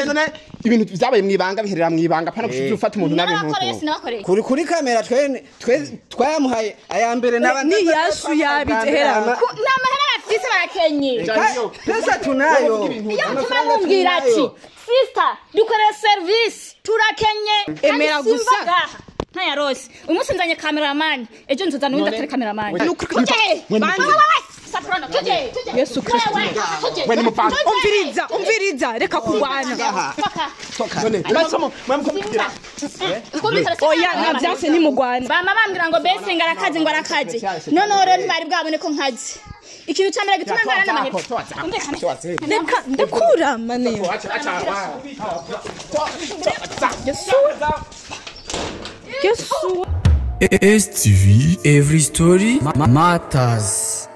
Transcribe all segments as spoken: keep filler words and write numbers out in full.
none ibintu byabaye mwibanga biherera mwibanga pana gushufata umuntu nabe nkuko kuri kuri kamera twe twe twamuhaye aya mbere n'abandi ni yashu yabitera n'amahera bafise barakenye pesa tunayo iyo tumamubwira ati sister dukore service turakenye emera gusa ntaya rose umunsi nzanye cameraman ejo nzuzana undi atari cameraman Saprano tuje tuje Yesu Kristo we ni mupanga umviriza umviriza reka kurwana none basomo mwamukubwira oya navyase ni mugwana bama bambwira ngo bese ngarakaje ngo arakaje none rero ntibari bwabone ko nkaje ikintu cyambere gituma mbana n'amahera reka ndakura mane Yesu Yesu S T V, every story matters.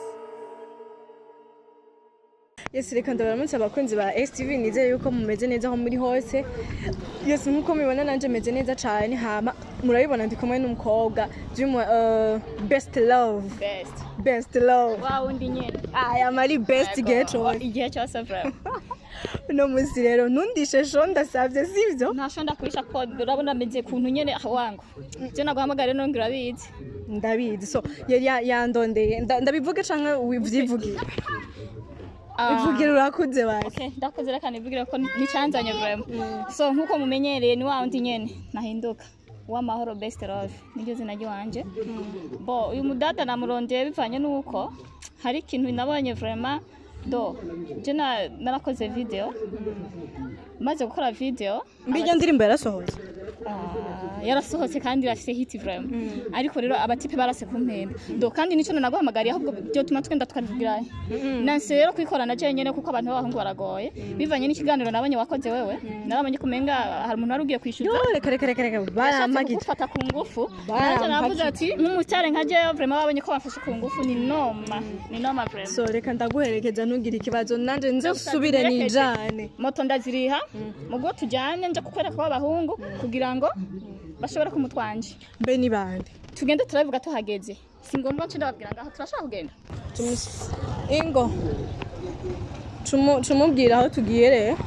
Yes, reka ndabaramutse abakunzi ba S T V nizeye yuko mumeze neza aho muri hose. Yes, nkuko mubibona nanje meze neza cyane hama murabibona ndi kumwe n'umukobwa byumu uh, best love best best love wow ndi nyene aya mari best geto igihe cyose vrema no musi rero nundishe sho ndasavye sivyo ntasho ndakurisha ko urabona meze kuntu nyene wangu je naguhamagara no ngira bizi ndabizi so yari yandondeye ndabivuge canke wivyivugira Ivugira urakuze basi. Okay, ndakoze reka nivugira ko nicanzanye vraiment. So nkuko mumenyereye ni wa undi nyene nahinduka. Wa mahoro best love niryo zina ryanje. Bo uyu mudada namurondeye bivanye nuko hari ikintu nabonye vraiment do je na narakoze video. Maze gukora video mbijya ndirimbo yarasohotse. Ah yarasohotse kandi rafise hit vraiment. Ariko rero abatipe barase kumpemba. Do kandi nico naguhamagariye ahubwo byo tuma twenda tukavugira. Nanse rero kwikorana je nyene kuko abantu b'abahungu baragoye. Bivanye n'ikiganiro nabonye wakoze wewe. Narabonye kumenga hari umuntu warugiye kwishyuza. Reka reka reka reka baramagita. Gufata ku ngufu. Naje navuze ati nk'umutare nkaje vraiment babonye ko bafashe ku ngufu ni noma. Ni noma vraiment. So reka ndaguherekeza nugira ikibazo nanje nze usubire nijane. Moto ndaziriha. Mugo tujyane nje kukwereka kw'abahungu kugira ngo bashobora kumutwanje mbe ni bande tugende turabivuga tuhageze singomba nce ndababwira ngaho turashaka kugenda ingo tumu tumubwira aho tugiye re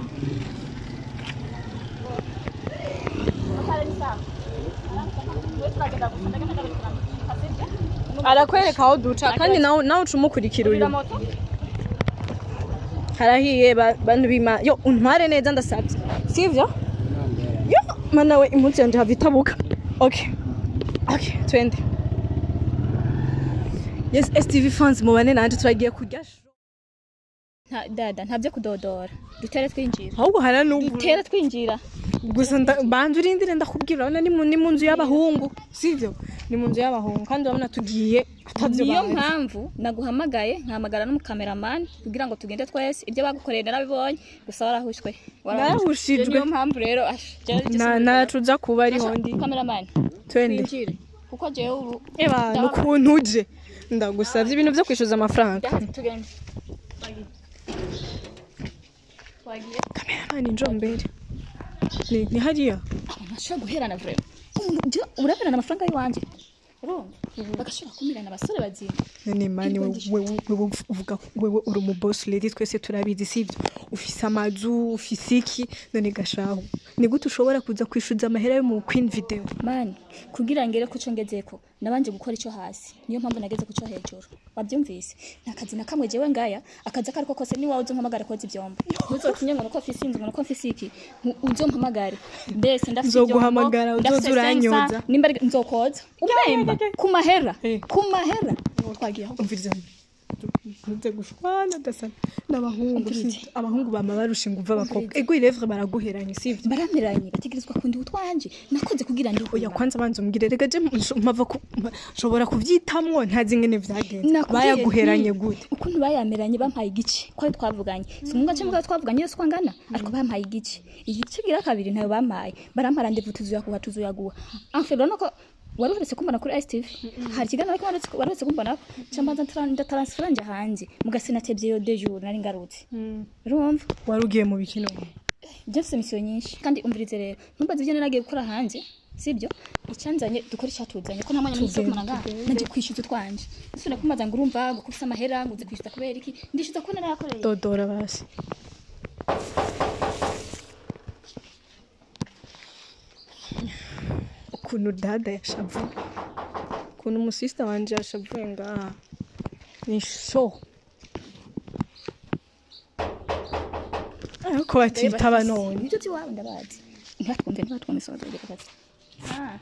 arakwereka aho duca kandi nawe nawe tumukurikira uyu harahiye bantu bima yo untware neza ndasabye sivyo yo mana we impunzi yanje havitabuka okay okay twende yes S T V fans mubane nanje turagiye kurya nta dada ntabyo kudodora dutere twinjira ahubwo hana n'ubu dutere twinjira gusa bantu urindire ndakubwira urabona ni ni mu nzu y'abahungu sivyo ni mu nzu y'abahungu kandi urabona tugiye atavyo niyo mpamvu naguhamagaye nkamagara n'umukameraman kugira ngo tugende twese ibyo bagukoreye narabibonye gusa warahushwe warahushijwe niyo mpamvu rero na nacuza kuba ari hondi cameraman twende kuko je ubu eba nukuntu uje ndagusavye ibintu byo kwishuza amafaranga tugende twagiye cameraman injo mbere ni ni hariya nashaka guherana vraiment urabona amafaranga yiwanje urumva bagashobora kumirana abasore bazina none mani wewe uvuga wewe uri mu boss lady twese turabizi sivyo ufise amazu ufise iki none gashaho ni gute ushobora kuza kwishuza amahera yo mu queen video mani kugira ngere kuco ngezeko nabanje gukora ico hasi niyo mpamvu nageze kuco hejuru wabyumvise nakazi nakamwe jewe ngaya akaza kariko kose ni wawe uzompamagara koza ivyombo uzotinye ngo ko afise inzu ngo ko afise iki uzompamagare mbese ndafise ivyombo uzoguhamagara uzozuranyoza nimba nzokoza ubemba ku mahera ku mahera twagiye umviriza nze gushwana dasa n'abahungu abahungu bama barusha nguva abakobwa ego irevre baraguheranye sivyo barameranye bategerezwa kundi utwanje nakoze kugira ndi oya kwanza banze umbwire rega je mpava shobora kuvyitamwo ntazi ngene vyagenze bayaguheranye gute ukuntu bayameranye bampaye igice ko twavuganye simunga cyangwa twavuganye yose kwangana ariko bampaye igice igice gira kabiri nayo bampaye barampara ndetse tuzuyakuha tuzuyaguha amfero nako waruretse kumbana kuri S T V hari kigana ariko waruretse kumbana cyambaza transfer nje hanze mugasina tebye yo de jour nari ngarutse urumva warugiye mu bikino Jefse mission nyinshi kandi umvirize rero numbaze ibyo naragiye gukora hanze sibyo icyanzanye dukora icyatuzanye ko ntamanya n'icyo kumanga naje kwishyuza twanje usubira kumaza ngo urumva gukubisa amahera ngo uze kwishyuza kubera iki ndishyuza ko narayakoreye dodora basi kuntu dada yashavuye kuntu umusista wanje yashavuye ngaha ni so ariko batitaba none nicyo tiwawe ndabazi ntatwumve ntatwumve soza gakati ah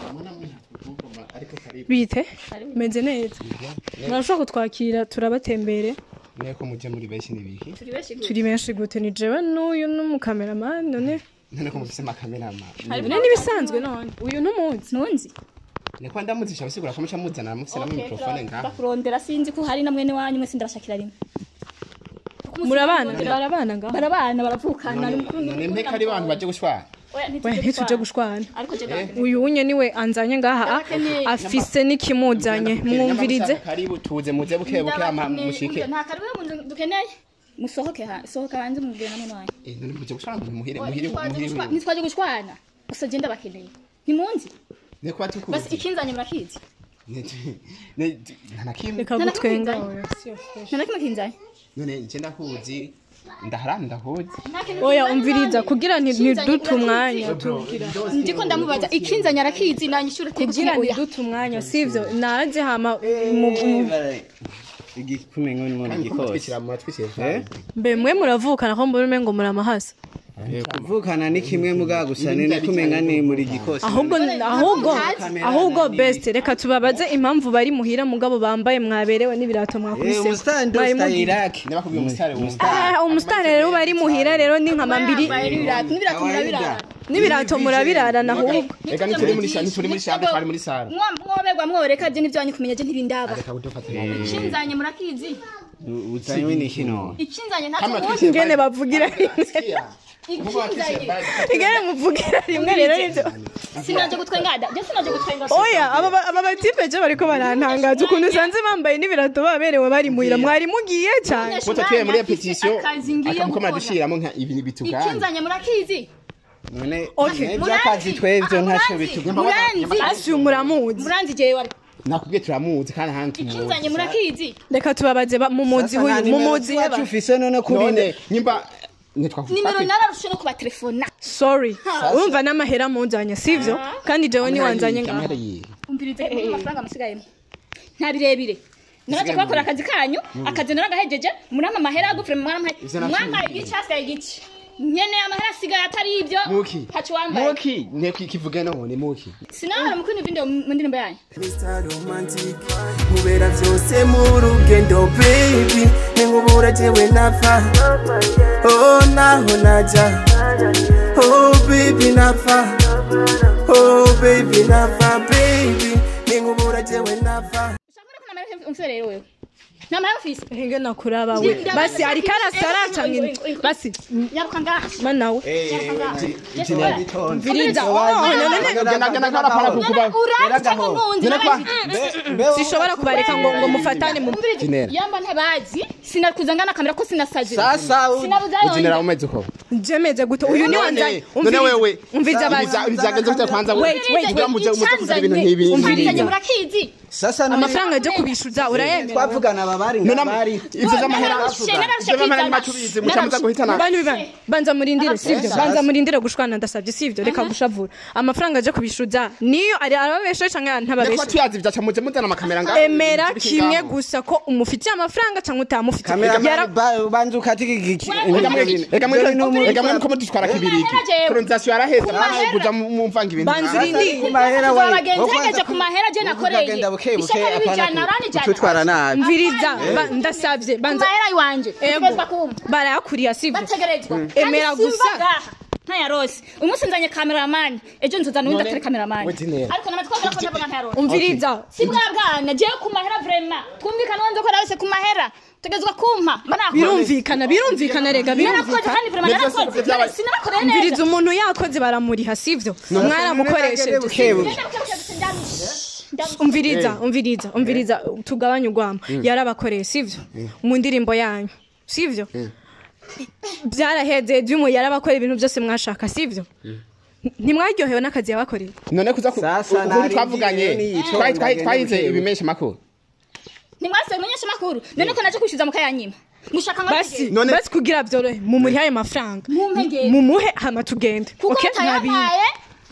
bite meze neza murashobora kutwakira turabatembere Neko muje muri benshi nibiki turi benshi turi benshi gute ni jewe n'uyu n'umukameraman none none ko mufise amakameraman none nibisanzwe none uyu n'umunsi nunzi Neko ndamuzisha bisigura ko muca muzana mufise na microphone ngaha bakurondera sinzi ko hari na mwene wanyu mwese ndabashakira rimwe murabana barabana ngaha barabana baravukana none mpeka ari abantu baje gushwana we ntituje gushwana ariko je uyu unye niwe anzanye ngaha afise n'ikimuzanye mwumvirize karibu tuze muze buke buke ama mushike nta karibu mu dukeneye musohoke ha sohoka hanze mubwira na mwana eh none muje gushwana muhire muhire muhire nitwaje gushwana gusa je ndabakeneye ntimunzi Neko atukuze basi ikinzanye murakizi ne ntanakimwe reka gutwenga nana kimwe kinzanye none nje ndakuzi ndahara ndahuze oya umviriza kugira ntidute umwanya tubwira ndiko ndamubaza ikinzanye arakizi nanyishure kugira ntidute umwanya sivyo naje hama igikumengo ni mu gikose twishira mu twishira mbe mwe muravukana ko mbona ngo muramahasa kuvukana ni kimwe muga gusa ni kumenga ni muri gikose ahubwo ahubwo ahubwo best reka tubabaze impamvu bari muhira mugabo bambaye mwaberewe n'ibirato mwakubise Iraq nabakubwiye umusitari ah umusitari rero bari muhira rero ni nkama mbiri n'ibirato n'ibirato murabirara n'ibirato murabirarana ahubwo reka ni turi muri shani turi muri shani twari muri sara mwoberwa mworeka je n'ivyanyu kumenya je ntibindaba reka gutofatira ikinzanye murakizi uzanywe ni kino ikinzanye nta ngene bavugira igere muvugira rimwe rero nivyo sinaje gutwengada je sinaje gutwenga oya aba aba batipe je bariko barantangaza ukuntu usanze bambaye n'ibirato baberewe bari muhira mwari mugiye cyane Kuko tuye muri repetition akamukoma dushiramo nka ibintu bitugana ikinzanye murakizi none byakazi twevyo ntaco bitugamba asi muramuzi muranzi jewe ari nakubwiye turamuzi kandi hantu ikinzanye murakizi reka tubabaze mu muzi huyu mu muzi wacu ufise none kuri none nyimba nimero nararushe no kuba telefona sorry urumva n'amahera munzanye sivyo kandi jewe ni wanzanye ngaho umvirize ko amafaranga amusigayemo nta birebire naje kubakora akazi kanyu akazi naragahejeje murama amahera agufre mwana mwana icyasigaye gici nyene amahera asigaye atari ibyo hacu wambaye muki neko ikivuga none muki sinahara mukuni video mu ndirimbo yanyu Mister Romantic mubera byose mu rugendo baby ningubura jewe nafa oh naho naja oh baby nafa oh baby nafa baby ningubura jewe nafa ushaka ko namara umfere rero wewe namara ufise henge nakuraba we basi ari karasara cyangwa basi yaruka ngaha manawe viriza gana gana kana para kukuba sishobora kubareka ngo ngo mufatane mu yamba ntabazi sinakuzangana kamera ko sinasaje sasa uzinera umeze ko jemeze guto uyu ni wanzanye none wewe umviza bazi bizagenze gute kwanza wait wait ugamuje umutukuza ibintu nkibi umvirize murakizi sasa amafaranga je kubishuza urayemera twavugana babari ngabari ivyo z'amahera ivyo z'amahera macubize mucamuza guhitana bantu bibana banza murindire sivyo banza murindire gushwana ndasabye sivyo reka gushavura amafaranga je kubishuza niyo ari arababesha canke ntababesha ko tuyazi byaca muje muzana amakamera ngaho emera kimwe gusa ko umufitiye amafaranga canke utamufite banzu katikiki reka mwe reka mwe ko mutwara kibiriki pronunciation yaraheza kuja mu mvanga ibintu banzu rindi mahera we bagenzegeje ku mahera je nakoreye buke apana tutwara nabi mviriza ndasavye banza mahera iwanje twezwa kumva barayakuriya sivyo bategerezwa emera gusa ntaya rose umusinzanye cameraman ejo nzuzana undi atari cameraman ariko namatwakora ko ntabona ntaya rose umviriza sibwa bwana je ku mahera vraiment twumvikana wanze ko rawese ku mahera tegezwa kumpa birumvikana birumvikana rega birumvikana kandi vraiment narakoze sinarakoreye neza umviriza umuntu yakoze baramuriha sivyo mwaramukoresheje umviriza umviriza umviriza tugabanye ugwama yarabakoreye sivyo mu ndirimbo yanyu sivyo byaraheze byumu yarabakoreye ibintu byose mwashaka sivyo ntimwaryohewe n'akazi yabakoreye none kuza ku twavuganye twayi twayi twayize ibimesha makuru nimwase menyesha makuru none ko naje kwishyuza mukayanyima mushaka basi basi kugira byorohe mu muri haye mafaranga mu muhe hama tugende okay ntabi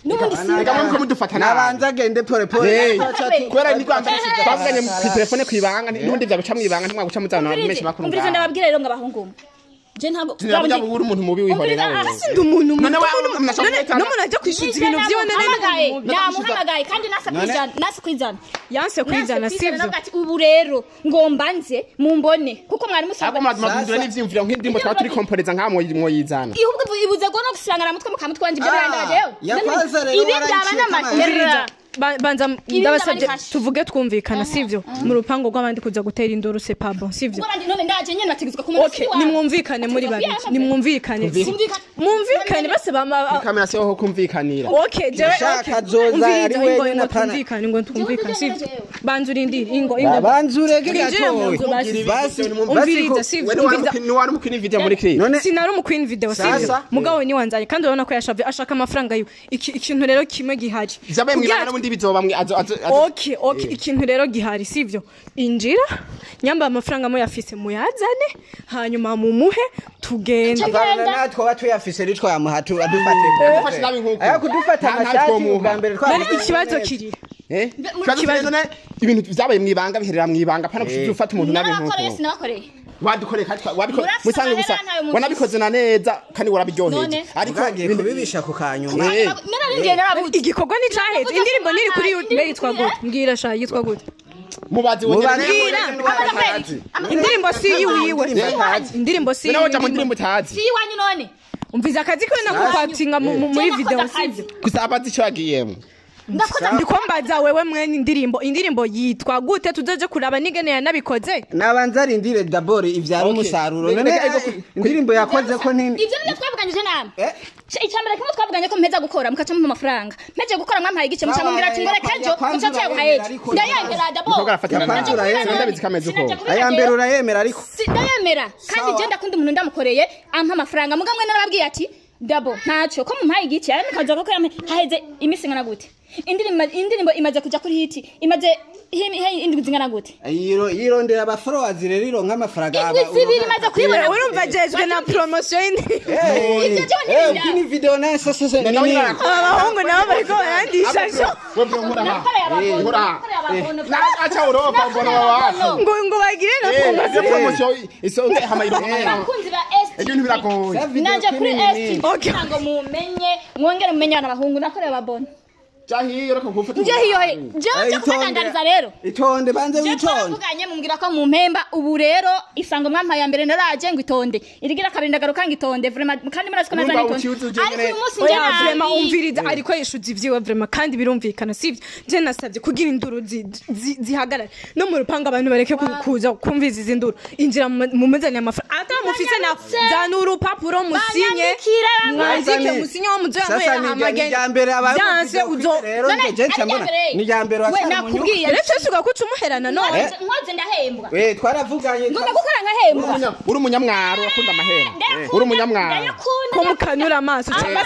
Nubundi si. Reka mwe mudufata nabanza agende pole pole. Kwera ni kwamba twavuganye ku telefone kwibanga n'ubundi byaguca mwibanga ntimwaguca muzana menshi makuru. Umviriza ndababwira rero ngabahungu. Je ntago Nabya buri umuntu mubi wihorera wewe. Asindi umuntu None wewe mnashaka no muntu ajya kwishuza ibintu byiwe nene namuhamagaye kandi nasa kwijana nasa kwijana yanse kwijana sivyo. Ubu rero ngomba nze mumbone kuko mwari musaba madudura n'ivyimvira nk'indimbo twa turi komporeza nkamwe mwoyizana. ihubwo ibuze go no gusangana mutwe mukamutwe wanje byo birandajeyo. Yakwaza rero ibi byaba n'amaherera. Banza ndabasabye tuvuge twumvikana sivyo mu rupango rw'abandi kuza gutera induru c'est pas bon sivyo. None ndaje nyene nategezwa kumenya. Okay nimwumvikane muri babiri nimwumvikane mwumvikane base bama kamera se ho kumvikanira. Okay je akazoza ari wewe na pana twumvikane ngo twumvikane sivyo. Banzura indiri ingo ingo banzure gatowe basi umviriza sivyo. Umviriza ni wari mukini video muri kiri. Sinari umukwini video sivyo. Mugabo ni wanzanye kandi urabona ko yashavye ashaka amafaranga yo ikintu rero kimwe gihari. Zabaye mwibanga n'ubundi bizobamwe azo azo. Okay okay ikintu rero gihari sivyo. Injira nyamba amafaranga mo yafise muyazane hanyuma mumuhe tugende. Abana natwe batuyafise ritwa yamuhatu adufate. Ufashe nabi nkuko. Aya kudufata amashati ubwa mbere twa. Nari ikibazo kiri. Eh? Kibazo none ibintu byabaye mwibanga biherera mwibanga pana kushufata umuntu nabi nkuko. Nabakoreye sinabakoreye. Wadukore kandi wabikoze musange gusa wanabikoze na neza kandi warabiryoheje ariko agiye kubibisha ku kanyuma. Nararingiye narabuze. Igikorwa ni caheze indirimbo niri kuri YouTube yitwa gute mbwira sha yitwa gute mubazi wongera indirimbo si yiwe indirimbo si nawe jamu indirimbo tazi si wanyu none umviza akazi ko nakupatinga muri video sivyo gusa abazi cyo agiyemo ndikombaza wewe mwene indirimbo indirimbo yitwa gute tuzoje kuraba nigene yanabikoze nabanza rindire d'abord ivyara umusaruro none indirimbo yakoze ko nini ivyo byo twavuganyije namwe icyambere kimwe twavuganye ko mpeza gukora mukaca mu mafaranga mpeje gukora mwampaye igice mucamumbira ati ngore kejo mucaca yahayeje ndayemera d'abord ndafatana nayo ndabizi kameze uko ayambere urayemera ariko ndayemera kandi je ndakunda umuntu ndamukoreye ampa amafaranga mugamwe narababwiye ati dabo ntaco ko mumpaye igice ari mukaza ko haheze imisi ngana gute indirimbo indirimbo imaze kuja kuri hiti imaze indwi zingana gute yiro yirondera aba followers rero ironka amafaranga aba sibiri imaze kwibona urumva jejwe na promotion ivyo je eh kini video na sasa sasa abahungu nabo bariko barandisha sho acha uropa mbona wawafu ngo ngo bagire na promotion isonge hamayiro abakunzi ba S ibintu biragoye naje kuri S ngo mumenye mwongere mumenyana abahungu nakoreye ababona Jahiyo rako gufata. Jahiyo je kutandariza rero. Itonde banze witonde. Tuvuganye mumbwira ko mu mpemba ubu rero isango mwampa ya mbere naraje ngo itonde. Irigira kabiri ndagaruka ngo itonde vraiment kandi murasiko naza itonde. Ariko uyu munsi nje na vraiment umviriza ariko yishuza ivyiwe vraiment kandi birumvikana sivyo. Je nasavye kugira induru zihagarara. No mu rupanga abantu bareke kuza kumviza izi nduru. Injira mu mezanya amafaranga. Ata mufise na zana urupapuro musinye. Mwazike musinye wo muzoya amagende. Byanse uzo rero nje cyambona ni yambere wasara mu nyuko rero cyasuka kuca umuherana none nkoze ndahembwa we twaravuganye ngomba gukora nkahembwa uri umunyamwaro akunda amahera uri umunyamwaro ko mukanura amaso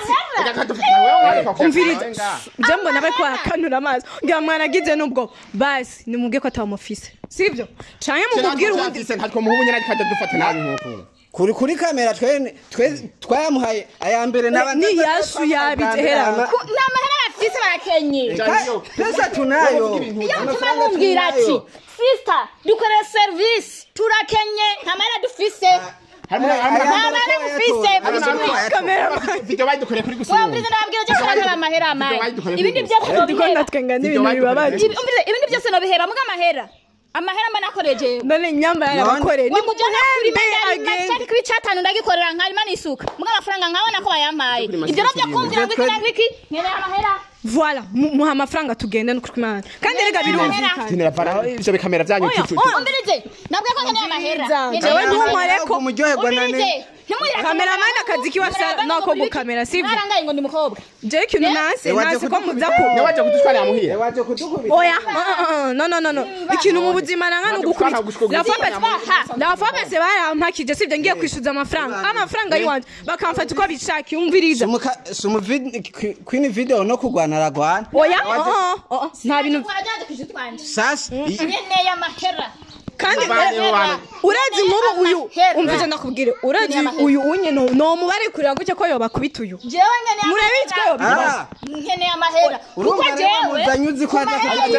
umviriza je mbona bari kwakanura amaso ngira mwana gize nubwo basi nimubwiye ko atamufise sivyo canke mumubwira ubundi ntatwo muhubunye nakajya dufata nabi nkuko kuri kuri kamera twe twe twayamuhaye ayambere n'abandi ni yasu yabitehera n'amahera bafise barakenye pesa tunayo amafaranga tumbwira ati sister dukore service turakenye ntamahera dufise ntamahera dufise kamera video bayidukore kuri gusura wabwize nabwira cyo kuranga amahera amaye ibindi byose no bihera twenga n'ibintu bibabaje ibindi byose no bihera muga amahera amahera mba nakoreje none nyamba yarabakoreye ni mujana kuri bende cyari kuri chatanu ndagikorera nkarima nisuka muga amafaranga nkabona ko bayampaye ibyo navyo kumvira ngo iki nangiki nkene amahera voilà muha amafaranga tugende no kumana kandi rega birumvikana tinera para ivyo bikamera byanyu kitu umbirije nabwe ko nkene amahera jewe ntumare ko umuryoherwa nane kamera mana kazi kiwasa nako gukamera sivyo arangaye ngo ndi mukobwa je kintu nase nase ko muza ko waje kudutwara yamuhira waje kudukubita oya no no no no ikintu mu buzima nanga no gukubita la femme la femme se barampakije sivyo ngiye kwishuza amafaranga amafaranga yiwanje bakamfata uko bishaki umviriza sumu queen video no kugwana ragwana oya nta bintu sasa nyene ya mahera kandi urazi nk'ubu uyu umvise ndakubwire urazi uyu unye no no mubare kurira gutya ko yoba kubita uyu jewe nyene murabitwe yoba nkene amahera kuko jewe zanyuzi kwa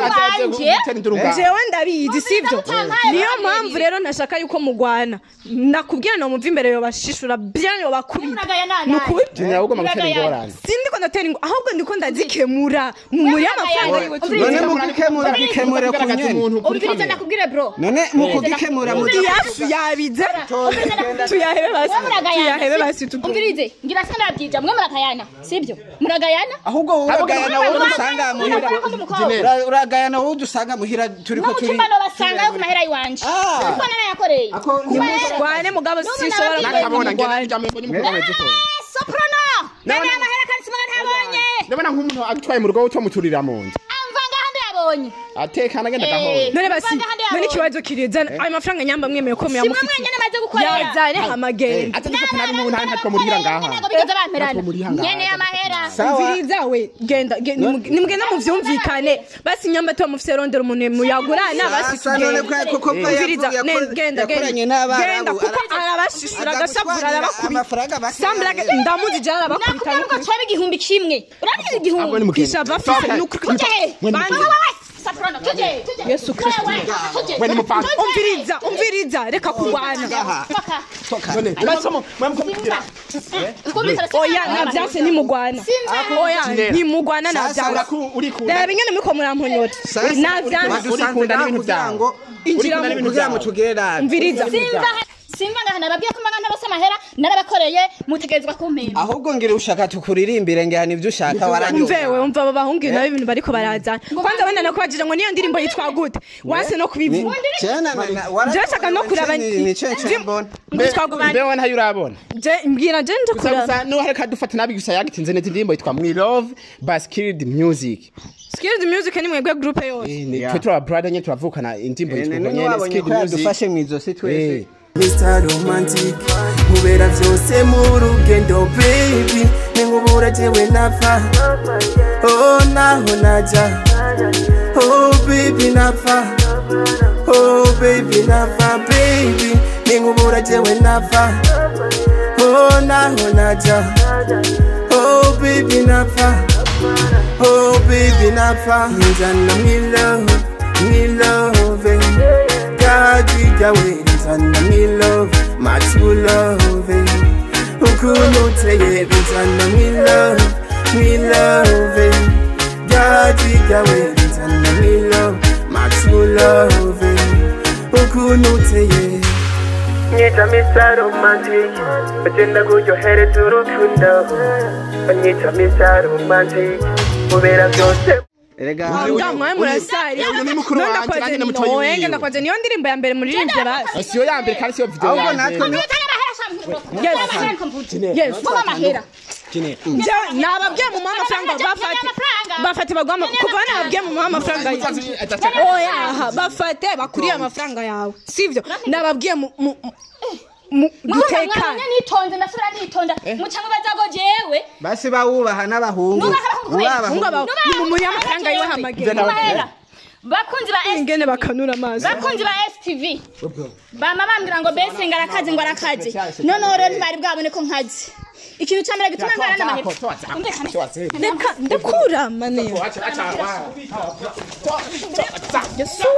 jewe ndabizi sivyo niyo mpamvu rero ntashaka yuko mugwana nakubwira no mumva imbere yoba shishura bien yoba kubita nukubitira ahubwo magutera ingorane sindiko ndatera ingo ahubwo ndiko ndazikemura muri amafaranga yiwe none mugikemura gikemure ku nyene umviriza ndakubwire bro none mukugikemura mu yasu yabize tuyahebe basi tuyahebe basi umvirize ngira se ndabyija mwe murakayana sibyo muragayana ahubwo uragayana wowe dusanga muhira uragayana wowe dusanga muhira turiko turi no basanga yo ku mahera yiwanje kuko nana yakoreye kwane mugabo sishobora nakabona ngene njamwe mbonye mukubane ziko soprano nana amahera kandi simwe ntabonye ndabona nk'umuntu atwaye mu rugo cyo muturira mu nje amvanga hande yabonye atekana genda gahoro none basi none ikibazo kirizana ayo mafaranga nyamba mwemeye ko muyamufite simwe nyene maze gukorera yazane amagenda atandika nabi mu ntari hatwa murihira ngaha bigaza bamperana nyene amahera mviriza we genda nimugenda muvyumvikane basi nyamba to mufite rondera umuntu muyagurana basi none kuko mviriza genda genda kuko arabashishura gashavura arabakubita sambraga ndamuzi jara arabakubita nuko cyabe igihumbi kimwe urabizi igihumbi kisha bafise n'ukuri bandi soprano tuje tuje Yesu Kristo we ni mupanga umviriza umviriza reka kurwana none basomo mwamukubitira oya navyase ni mugwana oya ni mugwana navyase reba ingene muko muramponyora navyase urikunda n'ibintu byango injira mu kugira mu tugera umviriza simva ngahana nababwiye ko mbanga ntabose amahera narabakoreye mutegerezwa kumpemba ahubwo ngire ushaka tukuririmbire ngihana ivyo ushaka waranyo umvewe umva babahungu nawe ibintu bariko barazana kwanza bana nakubajije ngo niyo ndirimbo yitwa gute wase no kubivuga cyane jashaka no kuraba ni cece mbona mbewe ntayo urabona je mbwira je nje kuraba no hareka dufata nabi gusa yagitinze neti ndirimbo yitwa We Love Baskilled Music Skilled Music ni mwebwe group yose ni twe twa brother nye turavukana indirimbo yitwa nyene Skilled Music dufashe mwizo si twese Mister Romantic mubera vyose mu rugendo baby ningubura jewe napfa oh naho naja oh baby napfa oh baby napfa baby ningubura jewe napfa oh naho naja oh baby napfa oh baby napfa njana me love me love God we Sana me love, my true love. Ukuno teye, sana me love, me love. God we gawe, sana me love, my true love. Ukuno teye. Nyita Mister Romantic, agenda kujohere turukunda. Nyita Mister Romantic, mubera byose. Erega ndamwe murasari nonda kwaje no yenga ndakwaje niyo ndirimbo ya mbere muri rimwe basi siyo ya mbere kandi siyo video ahubwo natwe ni yes yes kuba amahera kine nababwiye mu mama franga bafate bafate bagwama kuva nababwiye mu mama franga oya bafate bakuriye amafaranga yawe sivyo nababwiye mu dutekana nitonze ndasubira nitonda mucamwe bazago jewe basi bawubaha n'abahungu ubahungu mu muri amafaranga yiwe hamagera bakunzi ba ingene bakanura amazi bakunzi ba S T V bama bambira ngo bese ngarakaje ngo arakaje none rero ntibari bwabone ko nkaje ikintu cyambere gituma ngana n'amahera reka ndakura mane Yesu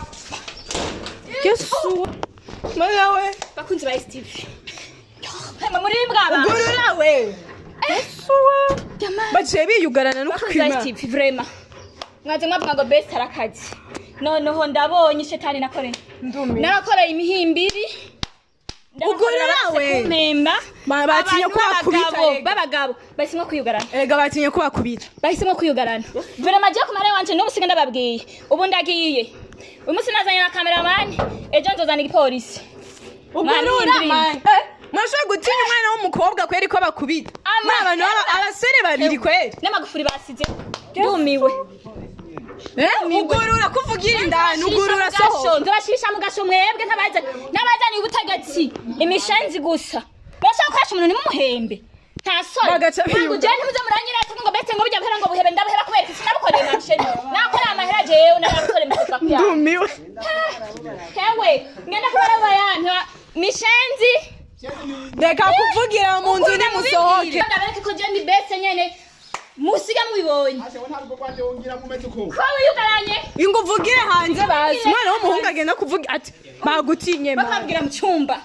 Yesu Mayawe bakunzi ba S T V hema muri mbwaba gururawe Yesu jamani baje biyugarana no kwima S T V vraiment mwaje mwavuga ngo best arakaje noneho ndabonye shetani nakore ndumi narakora imihimbiri ugururawe kumemba batinye ko bakubita babagabo bahisemo kuyugarana ega batinye ko bakubita bahisemo kuyugarana vraiment je kumare wanje no busiga ndababwiye ubu ndagiye umunsi nazanye na cameraman ejo nzozana igipolisi ugurura man Masho gutinya umwana w'umukobwa kweri ko bakubita abantu abasore babiri kweri n'amagufuri basize ndumiwe eh ugurura kuvugira indani ugurura soho ndabashisha mu gasho mwebwe ntabaza nabazani ubutegetsi imishenzi gusa bashaka kwasha umuntu ni mumuhembe nta soni bagaca biyuga je ntimuze muranyira ngo bete ngo bijya ngo buhebe ndabuheba kubera sinabukorera masheni nakora amahera jewe n'abakore miseka kuya ndumiwe hewe ngenda kubara bayanta mishenzi reka kuvugira mu nzu ni musohoke ndabereke ko je ndi bese nyene musiga mubibonye ko yugaranye ingo vugire hanze bazi umwana w'umuhungu agenda kuvuga ati bagutinye ma bakabwira mu cyumba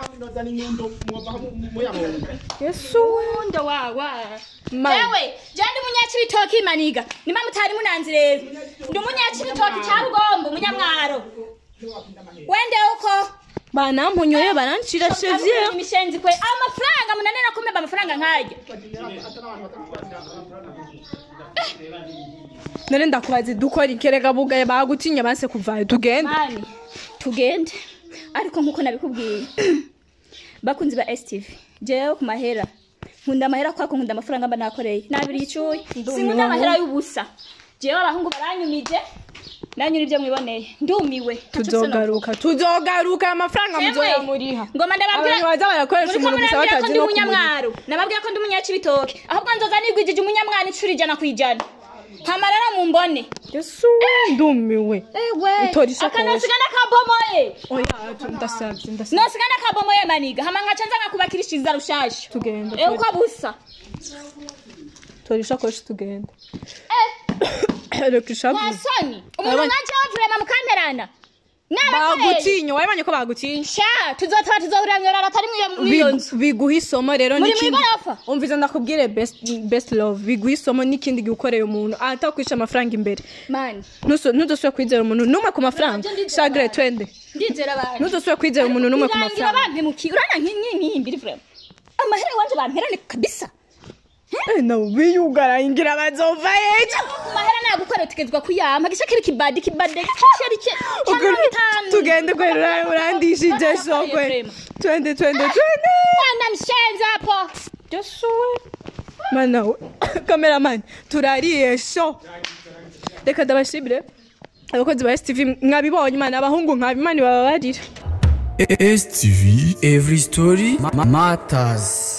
Yesu ndo wawa ewe jandi munyaci bitoki maniga nima mutari munanzi rero ndi munyaci bitoki cya rugombo munyamwaro wende uko banampunyoye barancira chevye imishenzi kwe amafaranga munanena kumeba amafaranga nkaje nare ndakubaze dukora ikerega bugaye bagutinya banse kuvayo tugende mani tugende ariko nkuko nabikubwiye bakunzi ba S T V jewe ku mahera nkunda amahera kwako nkunda amafaranga mba nakoreye nabiri icuye sinkunda amahera y'ubusa jewe abahungu baranyumije nanyura ibyo mwiboneye ndumiwe tuzogaruka tuzogaruka amafaranga muzoya muriha ngoma ndababwira abantu baza barakoresha umuntu gusa batazi no kumunyamwaro nababwira ko ndi munyaci bitoke ahubwo nzoza nigwijije umunyamwana icuri jana kwijana kamarara mu mbone Yesu ndumiwe ewe utorisha ko akanasigana kabomoye oya ndasabye ndasabye nosigana kabomoye maniga hama ngaca nza ngakubakirishiriza rushasha tugenda eh uko busa torisha ko tugenda eh rekisha Wasoni umuntu nanje wavurema mukanterana bagutinyo wabanye ko bagutinye sha tuzotaba tuzohurira mu yara batari mu iyo nzu biguha isomo rero n'ikindi umviza ndakubwire best best love biguha isomo n'ikindi gikoreye umuntu atakwisha amafaranga imbere man ntuzosubira kwizera umuntu numwe ku mafaranga shagre twende ndizera abantu ntuzosubira kwizera umuntu numwe ku mafaranga abantu urana nk'inyimbiri vrema amahera wanje bamperane kabisa eh no biyugara ingira bazova yeje mahera nagukorera utegezwa kuyama gisha kiri kibadi kibade cyari cye tugende kwera urandishije sokwe twende twende twende bana mshenza hapo josuwe mana cameraman turariye sho reka ndabashibire abakozi ba S T V mwabibonye mana abahungu nkabimani baba barira S T V every story matters.